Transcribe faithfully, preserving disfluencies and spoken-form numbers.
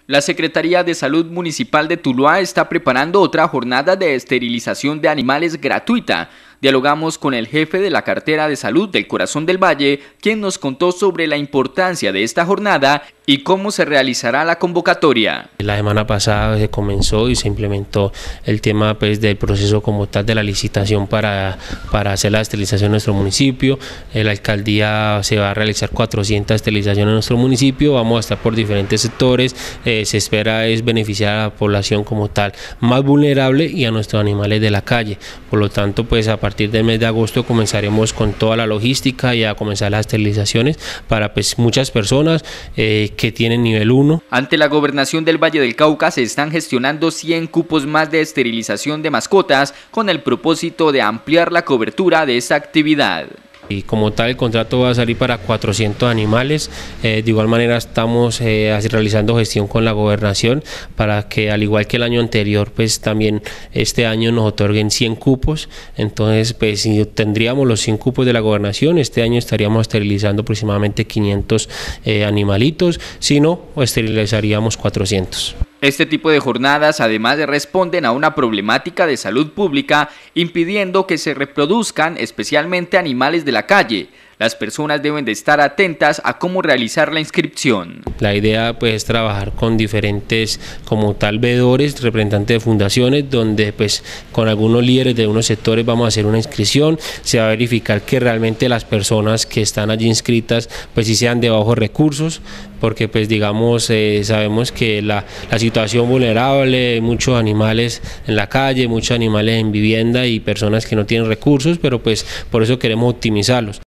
La Secretaría de Salud Municipal de Tuluá está preparando otra jornada de esterilización de animales gratuita. Dialogamos con el jefe de la cartera de salud del Corazón del Valle, quien nos contó sobre la importancia de esta jornada y cómo se realizará la convocatoria. La semana pasada se comenzó y se implementó el tema pues, del proceso como tal de la licitación para, para hacer la esterilización en nuestro municipio. En la alcaldía se va a realizar cuatrocientas esterilizaciones en nuestro municipio, vamos a estar por diferentes sectores, eh, se espera es beneficiar a la población como tal más vulnerable y a nuestros animales de la calle. Por lo tanto, pues a partir del mes de agosto comenzaremos con toda la logística y a comenzar las esterilizaciones para pues muchas personas eh, que tienen nivel uno. Ante la gobernación del Valle del Cauca se están gestionando cien cupos más de esterilización de mascotas con el propósito de ampliar la cobertura de esta actividad. Y como tal el contrato va a salir para cuatrocientos animales, eh, de igual manera estamos eh, realizando gestión con la gobernación para que al igual que el año anterior pues también este año nos otorguen cien cupos, entonces pues si tendríamos los cien cupos de la gobernación, este año estaríamos esterilizando aproximadamente quinientos eh, animalitos, si no esterilizaríamos cuatrocientos. Este tipo de jornadas además responden a una problemática de salud pública, impidiendo que se reproduzcan especialmente animales de la calle. Las personas deben de estar atentas a cómo realizar la inscripción. La idea pues es trabajar con diferentes como tal veedores, representantes de fundaciones, donde pues con algunos líderes de unos sectores vamos a hacer una inscripción, se va a verificar que realmente las personas que están allí inscritas pues sí sean de bajos recursos, porque pues digamos eh, sabemos que la, la situación vulnerable, muchos animales en la calle, muchos animales en vivienda y personas que no tienen recursos, pero pues por eso queremos optimizarlos.